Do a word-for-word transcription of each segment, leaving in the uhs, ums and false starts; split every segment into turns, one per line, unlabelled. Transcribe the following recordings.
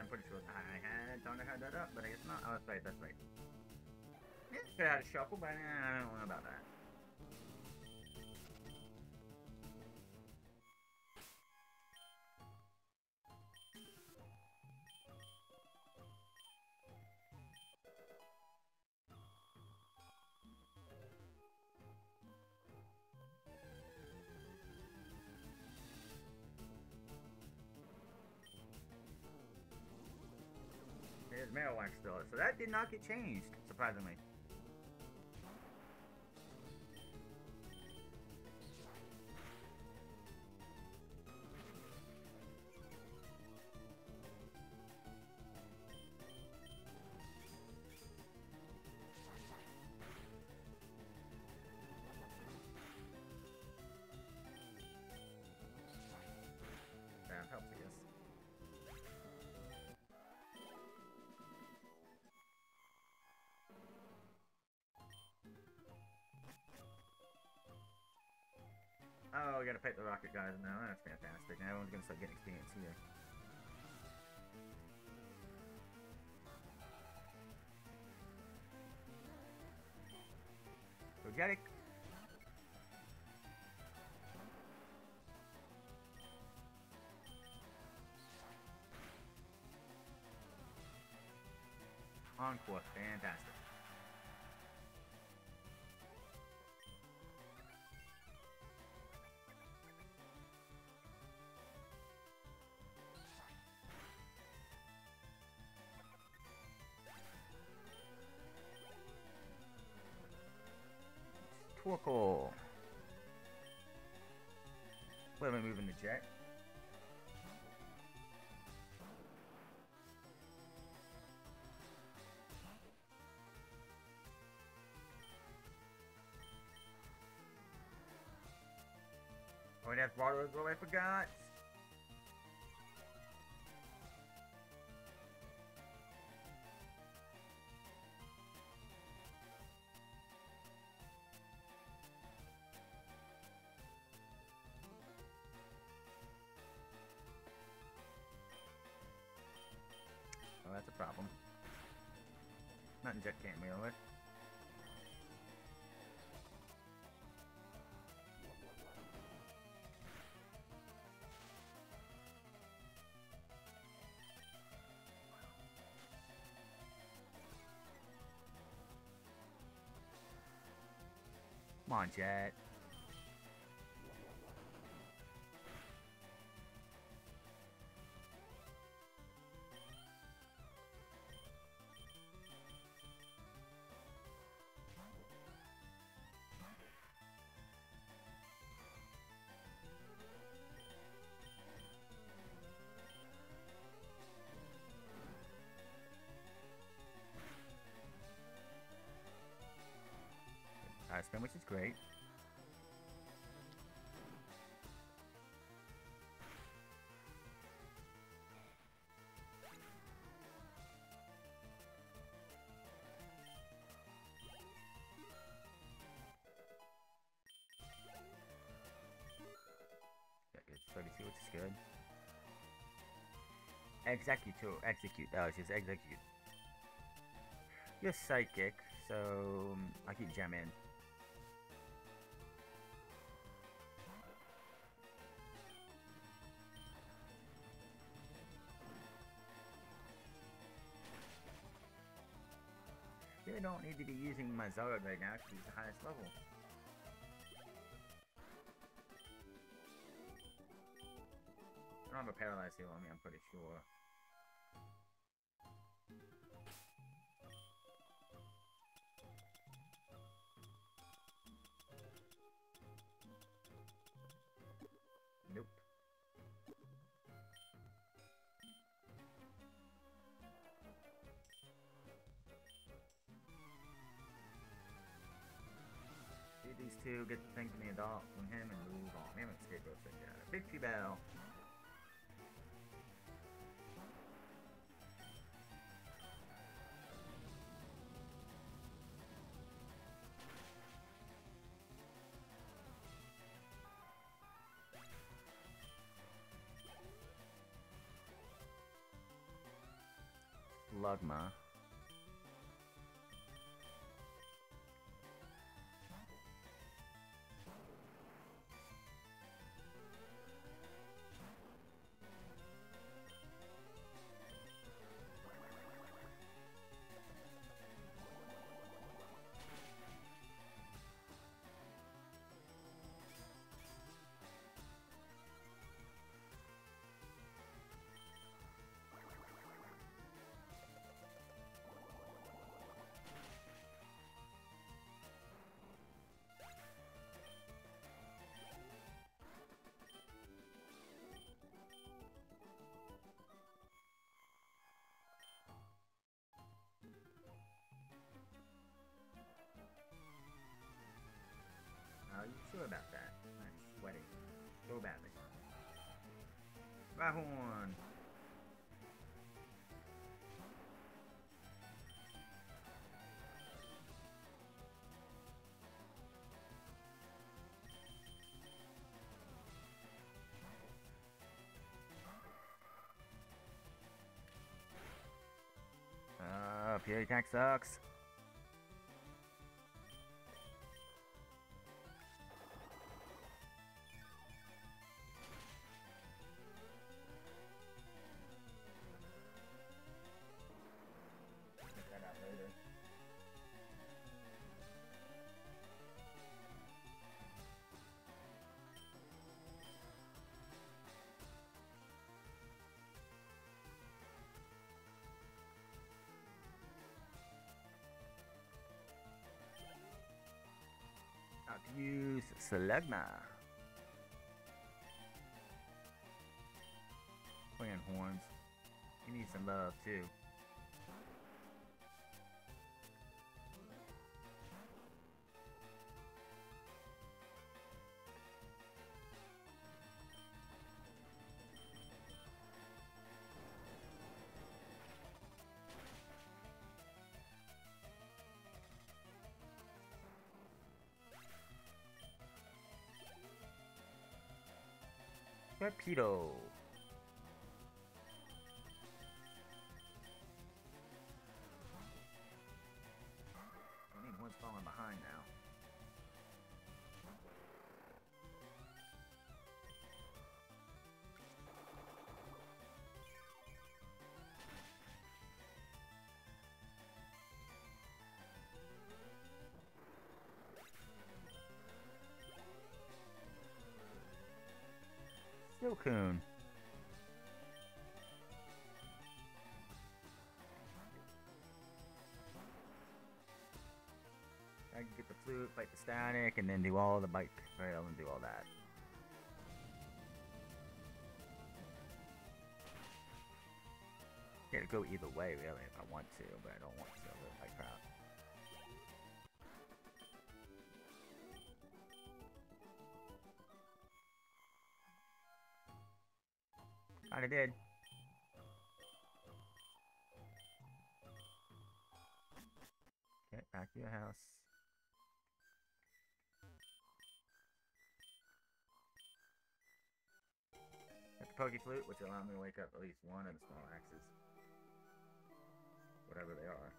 I'm pretty sure I had Thunder had that up, but I guess not. Oh, that's right, that's right. Yeah, could have had a shuffle, but I don't know about that. There's Marowak still, so that did not get changed, surprisingly. That helps, I guess. Oh, we gotta fight the rocket guys now. That's fantastic. Now everyone's gonna start getting experience here. Projectic. Encore. Fantastic. Torkoal. Wait, am I moving the jet? Oh, and that's water as well, I forgot. Oh, that's a problem. Nothing Jet can't deal with. Come on, Jet. High spin, which is great. It's thirty-two, which is good. Execute, execute. Oh, it's just execute. You're psychic, so um, I keep Gem in. Really don't need to be using my Zard right now because he's the highest level. I don't have a paralyzed heal on me, I'm pretty sure. Nope. See these two, get the thing from the adult from him and move on. We haven't escaped those things yet. Victory Bell. Slugma. Are you sure about that? I'm sweating so badly. Rhyhorn! Uh, Fury attack sucks. Check that out later. About to use Slugma. Playing horns. You need some love too. Torpedo. I mean, one's falling behind now. Silcoon. I can get the flute, fight the static, and then do all the bite trail and do all that. Yeah, to go either way, really, if I want to, but I don't want to. Like crap. Kinda did. Okay, back to your house. Got the Poke Flute, which will allow me to wake up at least one of the small axes. Whatever they are.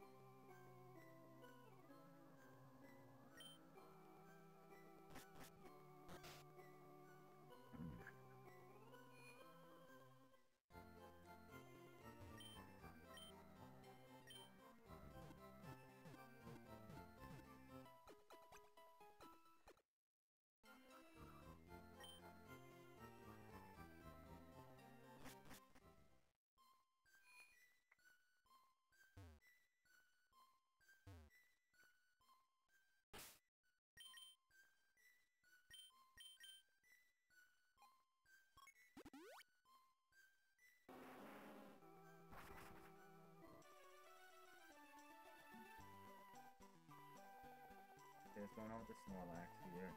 What's going on with the Snorlax here?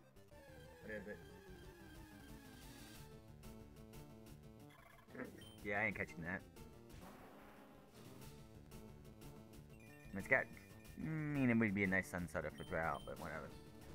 What is it? Yeah, I ain't catching that. It's got... I mean, it would be a nice sunsetter for drought, but whatever.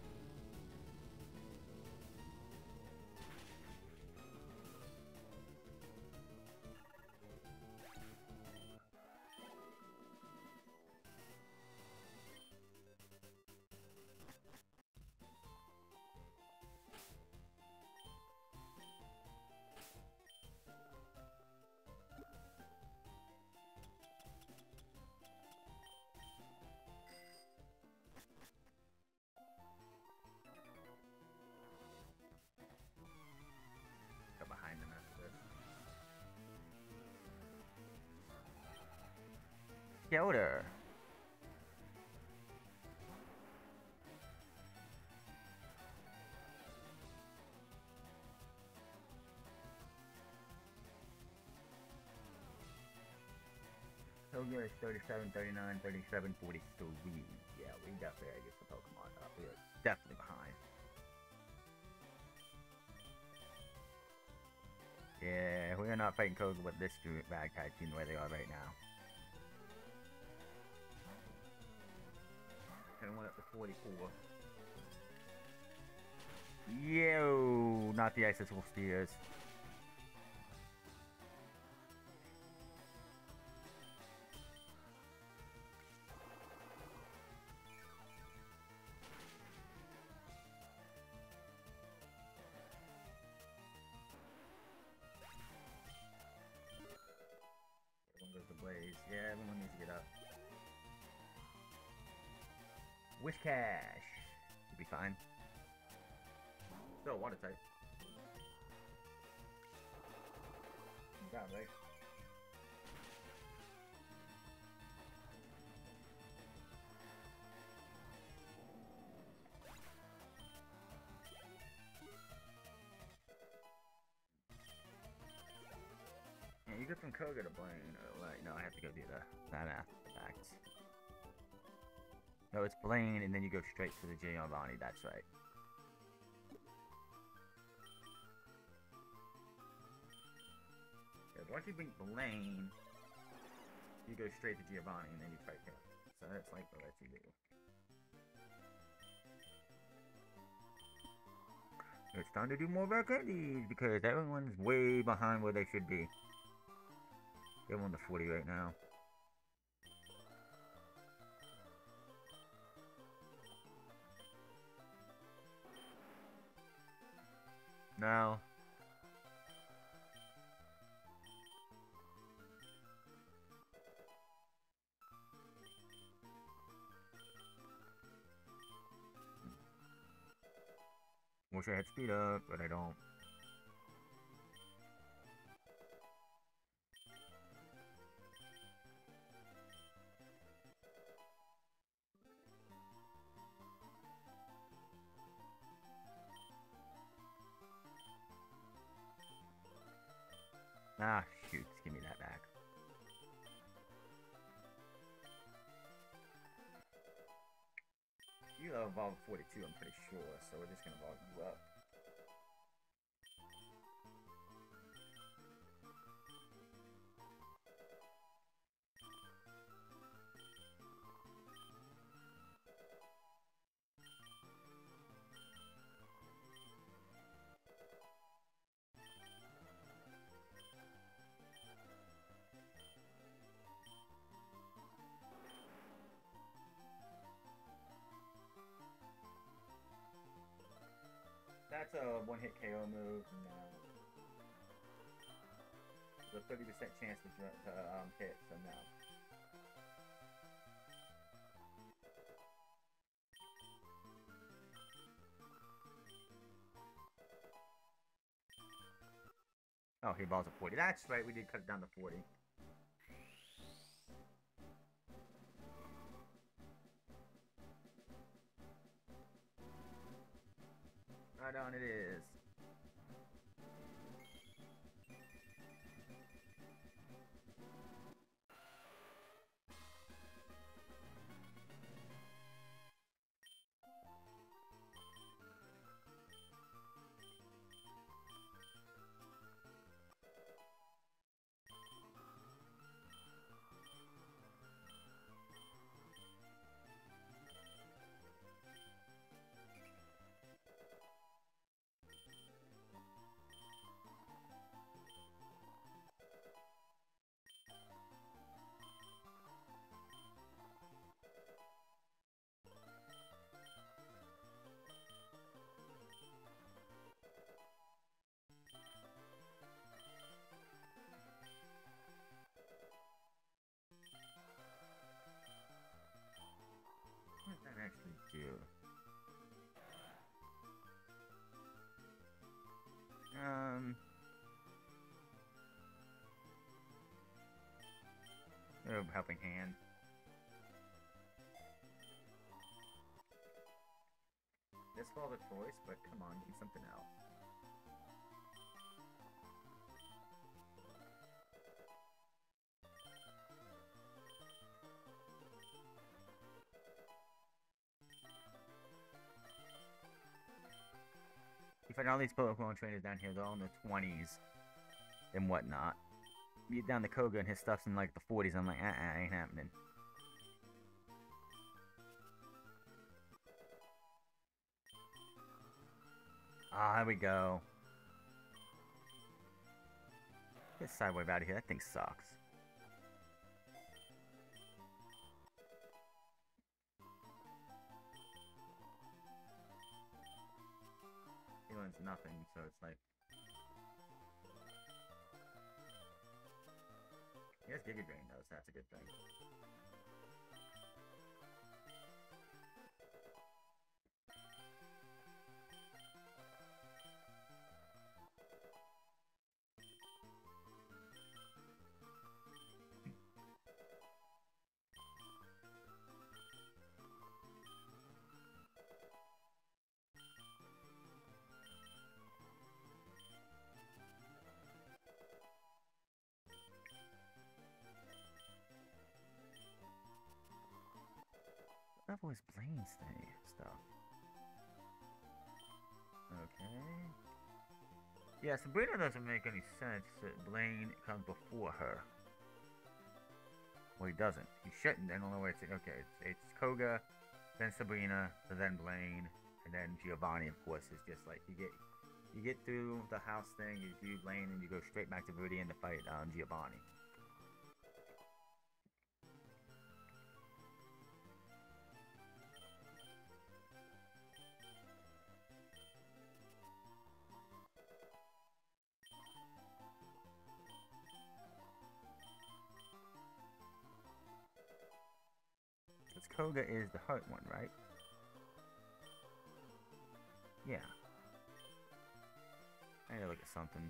Behind them after this. Yoda. Tokyo is thirty-seven, thirty-nine, thirty-seven, forty-three. Yeah, we definitely gotta get some Pokemon up. We are definitely behind. Yeah, we are not fighting Koga with this bag type team the way they are right now. And went up to forty-four. Yo, not the Accessible Steers. Everyone goes to Blaze. Yeah, everyone needs to get up. Wish Cash. You'll be fine. Still water type. Down, right? Yeah, you go from Koga to Blaine. Oh, wait, no, I have to go do the that after the fact. No, it's Blaine, and then you go straight to the Giovanni. That's right. Because once you beat Blaine, you go straight to Giovanni, and then you fight him. So that's like what lets you do. It's time to do more back candies because everyone's way behind where they should be. They're on the forty right now. No. Wish I had speed up, but I don't. Ah, shoot. Give me that back. You have evolved forty-two, I'm pretty sure, so we're just gonna evolve you up. That's a one-hit K O move. No. There's a thirty percent chance to, to um, hit, so no. Oh, he balls at forty. That's right, we did cut it down to forty. Right on it is. Um... Oh, helping hand. This was a choice, but come on, do something else. You find all these Pokemon trainers down here, they're all in their twenties and whatnot. You get down to Koga and his stuff's in like the forties, I'm like, uh-uh, ain't happening. Ah, oh, there we go. Get Sidewave out of here, that thing sucks. Healing's nothing, so it's like... He has Giga Drain though, so that's a good thing. What level is Blaine's thing stuff? Okay. Yeah, Sabrina doesn't make any sense that Blaine comes before her. Well, he doesn't. He shouldn't. I don't know where it's... Okay, it's, it's Koga, then Sabrina, then Blaine, and then Giovanni, of course, is just like, you get you get through the house thing, you do Blaine, and you go straight back to Viridian to fight um, Giovanni. Because Koga is the heart one, right? Yeah. I need to look at something.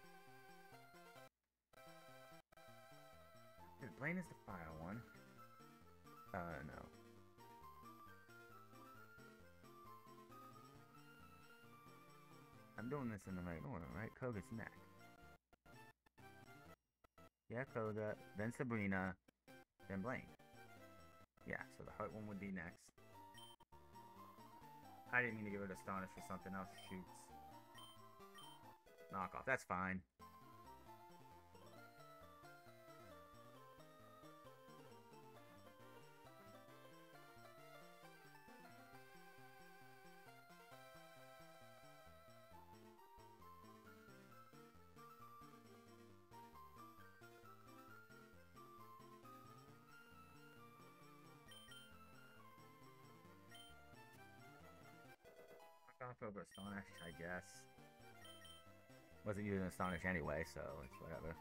Blaine is the fire one. Uh, no. I'm doing this in the right order, right? Koga's next. Yeah, Koga, then Sabrina, then Blaine. Yeah, so the heart one would be next. I didn't mean to give it Astonish for something else. Shoots. Knock off. That's fine. Knock off over Astonish, I guess. Wasn't using Astonish anyway, so it's whatever.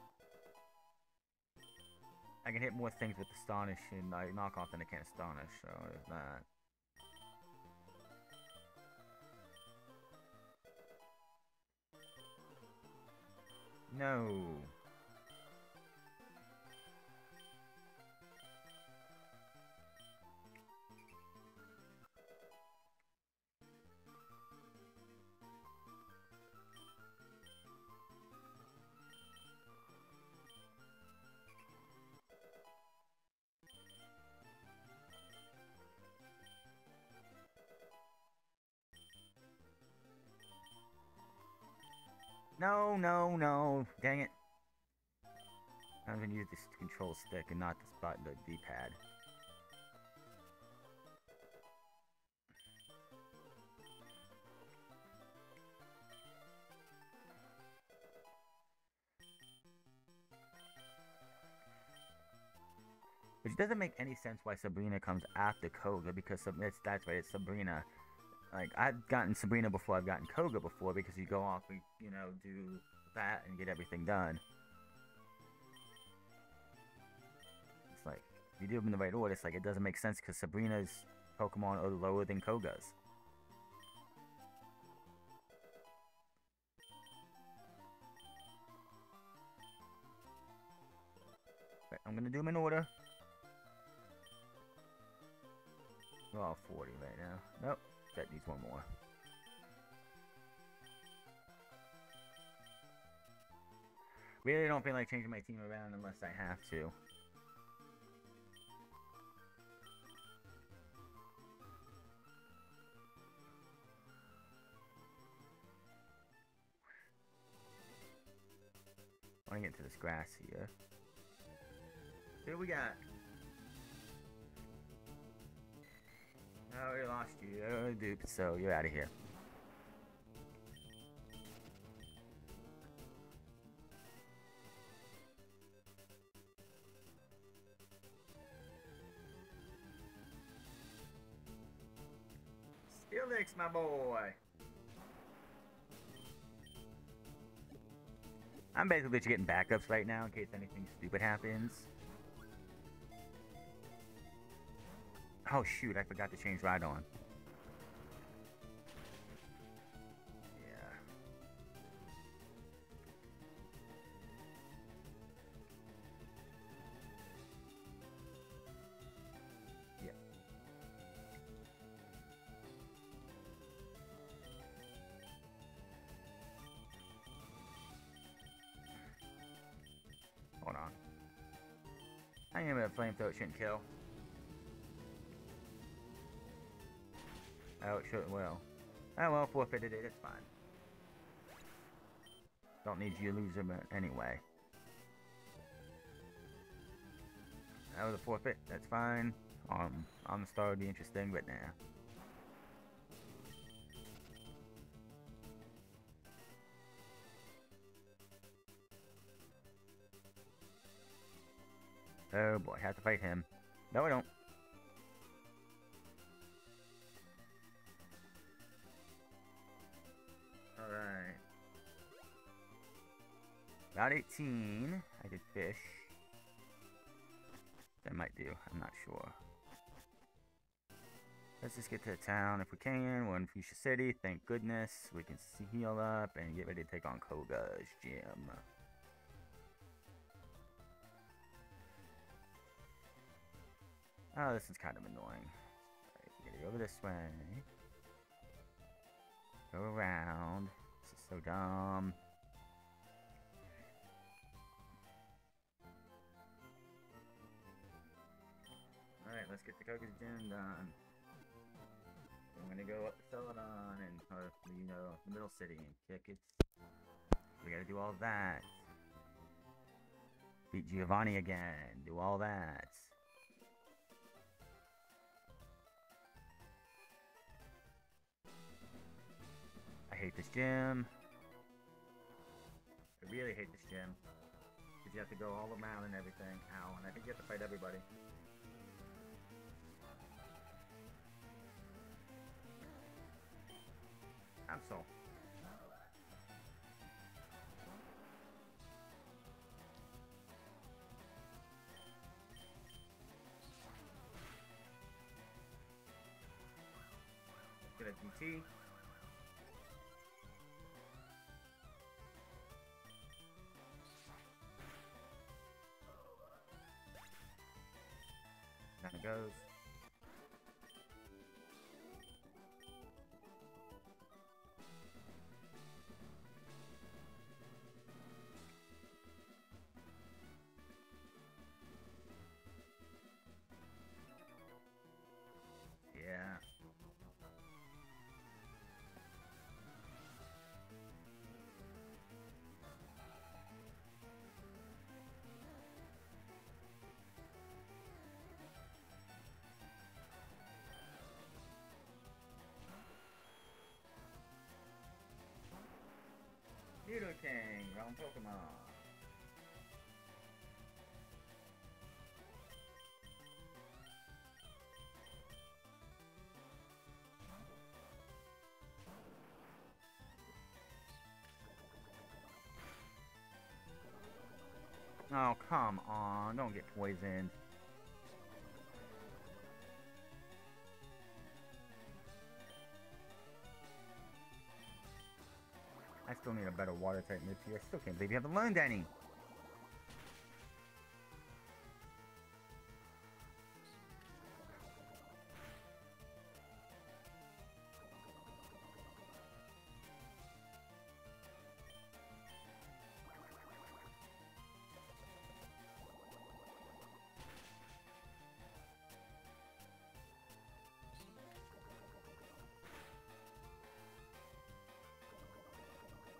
I can hit more things with Astonish and I knock off than I can Astonish, so there's that. No. No, no, no. Dang it. I'm gonna use this control stick and not the spot the D-pad. Which doesn't make any sense why Sabrina comes after Koga, because it's, that's right, it's Sabrina. Like, I've gotten Sabrina before I've gotten Koga before, because you go off, you know, do that and get everything done. It's like, if you do them in the right order, it's like, it doesn't make sense, because Sabrina's Pokemon are lower than Koga's. I'm gonna do them in order. We're all forty right now. Nope. That needs one more. Really don't feel like changing my team around unless I have to. I want to get into this grass here. See what we got. Oh, we lost you. Oh, dupe. So you're out of here. Steelix, my boy. I'm basically just getting backups right now in case anything stupid happens. Oh shoot, I forgot to change Rhydon. Yeah. Yeah. Hold on. I am a flamethrower shouldn't kill. Oh, it sure will. Oh well, forfeited it, it's fine. Don't need you to lose him anyway. That was a forfeit, that's fine. Um, on the star would be interesting, but nah. Oh boy, have to fight him. No, I don't. Alright. About eighteen. I did fish. That might do. I'm not sure. Let's just get to the town if we can. We're in Fuchsia City. Thank goodness. We can heal up and get ready to take on Koga's gym. Oh, this is kind of annoying. Alright, we gotta go over this way. Go around. This is so dumb. Alright, let's get the Koga's gym done. I'm gonna go up to Celadon and, uh, you know, the middle city and kick it. We gotta do all that. Beat Giovanni again. Do all that. I hate this gym. I really hate this gym. Because you have to go all around and everything. Ow, and I think you have to fight everybody. I'm so. Get a D T. Down it goes. Yeah. Nidoking, wrong Pokemon. Oh, come on. Don't get poisoned. I still need a better water type move here. I still can't believe you haven't learned any.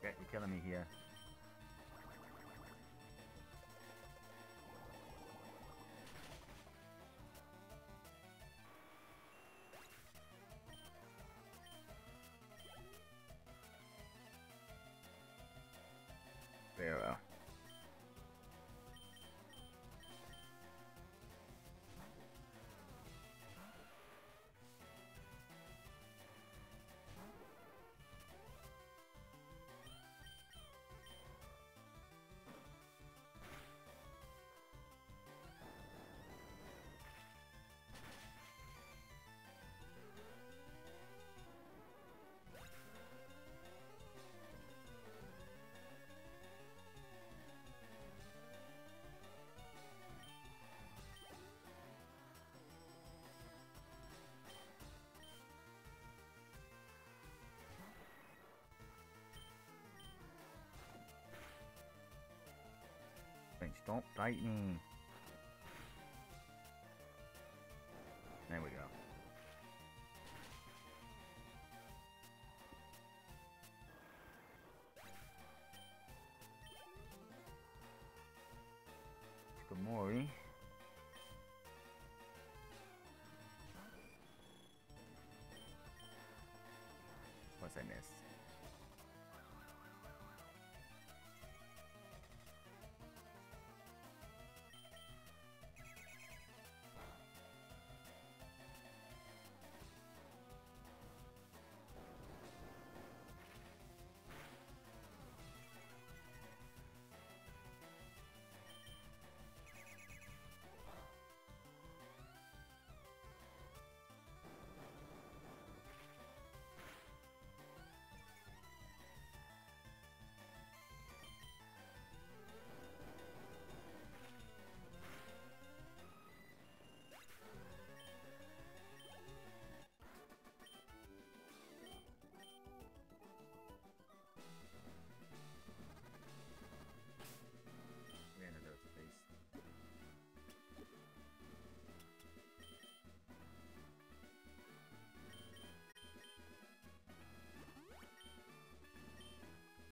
Okay, you're killing me here. Very well. Don't bite me. There we go. Skamori.